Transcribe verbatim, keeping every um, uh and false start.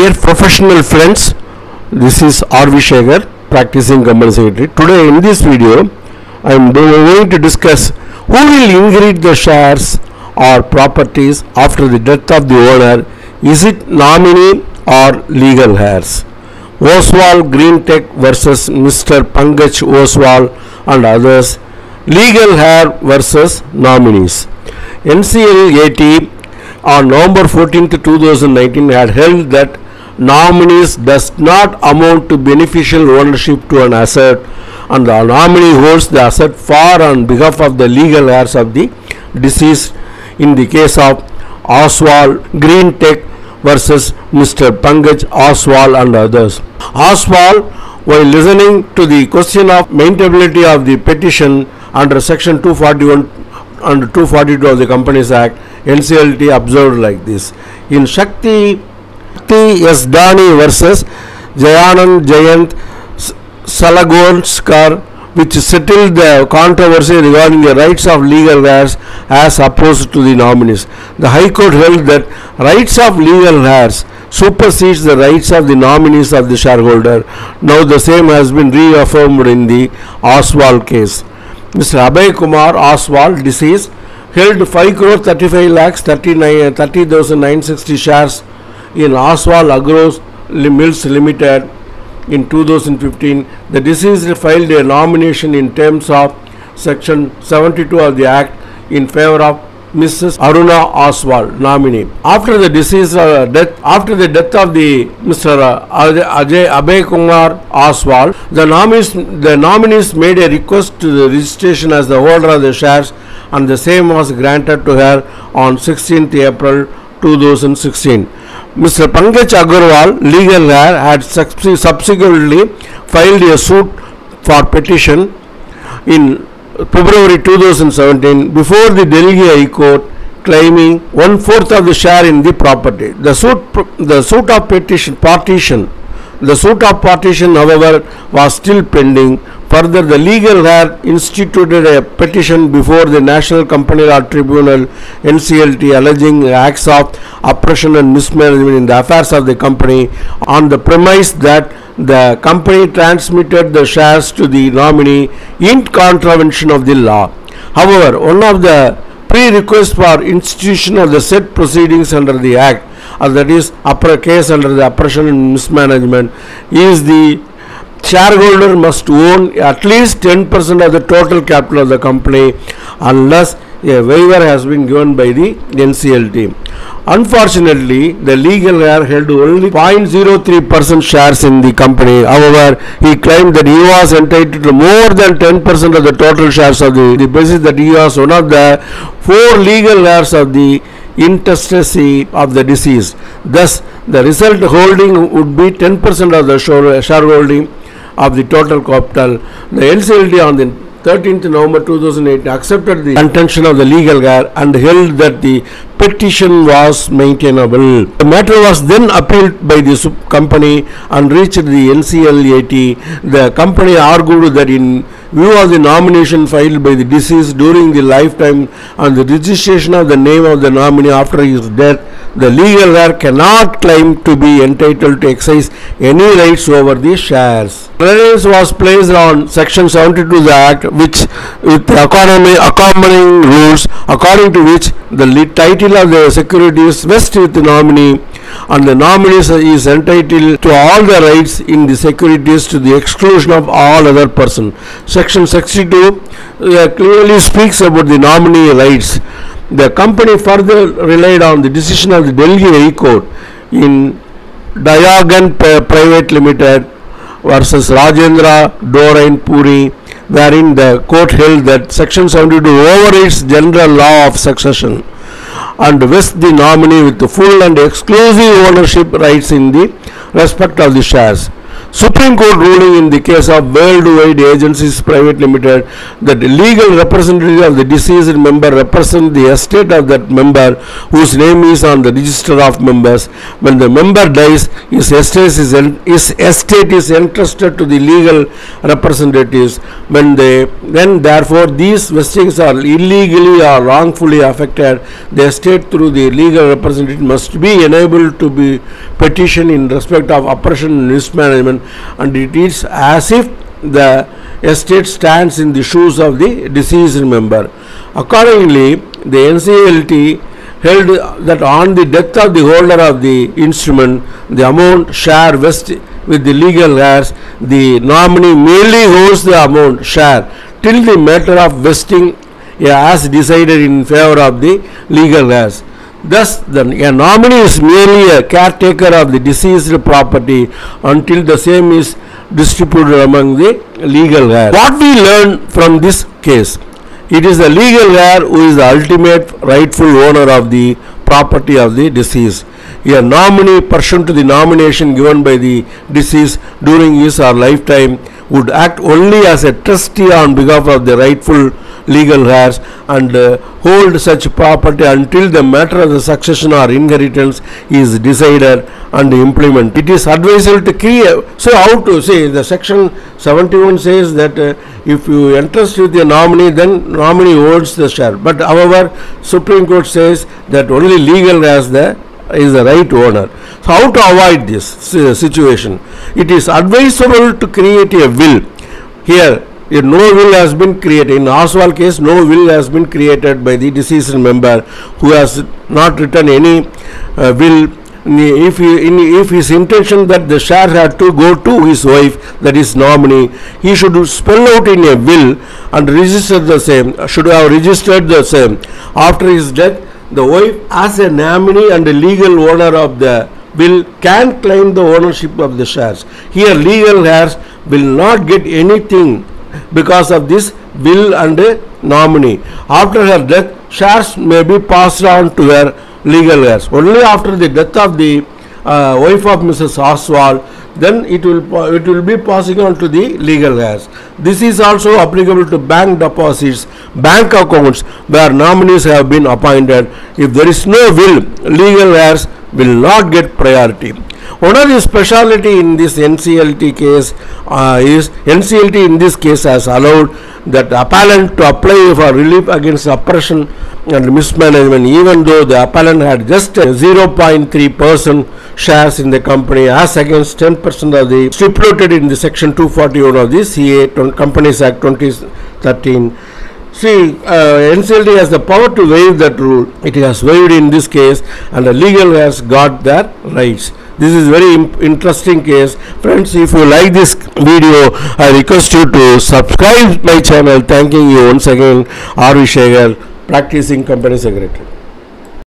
Dear professional friends, this is R V Shekhar, practicing company secretary. Today in this video, I am going to discuss who will inherit the shares or properties after the death of the owner. Is it nominee or legal heirs? Oswal Greentech versus Mister Pankaj Oswal and others. Legal heir versus nominees. N C L A T on November fourteenth two thousand nineteen had held that nominees does not amount to beneficial ownership to an asset, and the nominee holds the asset for on behalf of the legal heirs of the deceased in the case of Oswal Greentech versus Mister Pankaj Oswal and others. Oswal, while listening to the question of maintainability of the petition under section two forty-one and two forty-two of the Companies Act, N C L T observed like this. In Shakti S. Dani versus Jayanand Jayant Salagorskar, which settled the controversy regarding the rights of legal heirs as opposed to the nominees. The High Court held that rights of legal heirs supersedes the rights of the nominees of the shareholder. Now the same has been reaffirmed in the Oswal case. Mister Abhay Kumar Oswal, deceased, held five crore thirty-five lakhs thirty thousand nine hundred sixty shares in Oswal Agro Mills Limited in two thousand fifteen. The deceased filed a nomination in terms of section seventy-two of the Act in favor of Missus Aruna Oswal, nominee. After the deceased uh, death, after the death of the Mister Ajay Abhay Kumar Oswal, the nominees, the nominees made a request to the registration as the holder of the shares, and the same was granted to her on sixteenth April two thousand sixteen. Mister Pankaj Agarwal, legal heir, had subsequently filed a suit for petition in February two thousand seventeen before the Delhi High Court, claiming one fourth of the share in the property. The suit, the suit of petition partition, the suit of partition, however, was still pending. Further, the legal heir instituted a petition before the National Company Law Tribunal N C L T alleging acts of oppression and mismanagement in the affairs of the company on the premise that the company transmitted the shares to the nominee in contravention of the law. However, one of the prerequisites for institution of the said proceedings under the Act, or that is upper case under the oppression and mismanagement, is the shareholder must own at least ten percent of the total capital of the company unless a waiver has been given by the N C L T. Unfortunately, the legal heir held only zero point zero three percent shares in the company. However, he claimed that he was entitled to more than ten percent of the total shares of the, the basis that he was one of the four legal heirs of the intestacy of the deceased. Thus, the result holding would be ten percent of the shareholding of the total capital. The N C L T on the thirteenth November two thousand eight accepted the contention of the legal heir and held that the petition was maintainable. The matter was then appealed by the company and reached the N C L A T. The company argued that in view of the nomination filed by the deceased during the lifetime and the registration of the name of the nominee after his death, the legal heir cannot claim to be entitled to exercise any rights over the shares. Reliance was placed on section seventy-two of the Act, which with the economy accompanying rules, according to which the title of the securities vests with the nominee, and the nominee is entitled to all the rights in the securities to the exclusion of all other persons. Section sixty-two uh, clearly speaks about the nominee rights. The company further relied on the decision of the Delhi High Court in Diagon Private Limited versus Rajendra Dorain Puri, wherein the court held that section seventy-two overrides general law of succession and vests the nominee with the full and exclusive ownership rights in the respect of the shares. Supreme Court ruling in the case of Worldwide Agencies Private Limited that the legal representative of the deceased member represent the estate of that member whose name is on the register of members. When the member dies, his estate is, his estate is entrusted to the legal representatives. When they then therefore these vestings are illegally or wrongfully affected, the estate through the legal representative must be enabled to be petition in respect of oppression and mismanagement, and it is as if the estate stands in the shoes of the deceased member. Accordingly, the N C L T held that on the death of the holder of the instrument, the amount share vest with the legal heirs, the nominee merely holds the amount share till the matter of vesting as decided in favor of the legal heirs. Thus, the a nominee is merely a caretaker of the deceased property until the same is distributed among the legal heirs. What we learn from this case? It is the legal heir who is the ultimate rightful owner of the property of the deceased. A nominee, pursuant to the nomination given by the deceased during his or lifetime, would act only as a trustee on behalf of the rightful legal heirs and uh, hold such property until the matter of the succession or inheritance is decided and implemented. It is advisable to create. So, how to say the section seventy-one says that uh, if you entrust with a nominee, then nominee holds the share. But however, Supreme Court says that only legal heirs the is the right owner. So, how to avoid this situation? It is advisable to create a will. Here, a no will has been created. In Oswald case, no will has been created by the deceased member who has not written any uh, will. If he, in, if his intention that the share had to go to his wife, that is nominee, he should spell out in a will and register the same. Should have registered the same. After his death, the wife as a nominee and a legal owner of the will can claim the ownership of the shares. Here legal heirs will not get anything because of this will and a nominee. After her death, shares may be passed on to her legal heirs. Only after the death of the uh, wife of Missus Oswald, then it will it will be passing on to the legal heirs. This is also applicable to bank deposits, bank accounts where nominees have been appointed. If there is no will, legal heirs will not get priority. One of the speciality in this N C L T case uh, is N C L T in this case has allowed that appellant to apply for relief against oppression and mismanagement, even though the appellant had just zero point three percent shares in the company as against ten percent of the stipulated in the section two forty-one of the C A Companies Act twenty thirteen. See, uh, N C L T has the power to waive that rule. It has waived in this case, and the legal has got their rights. This is very interesting case. Friends, if you like this video, I request you to subscribe my channel. Thanking you once again, R V Shekhar, practicing company secretary.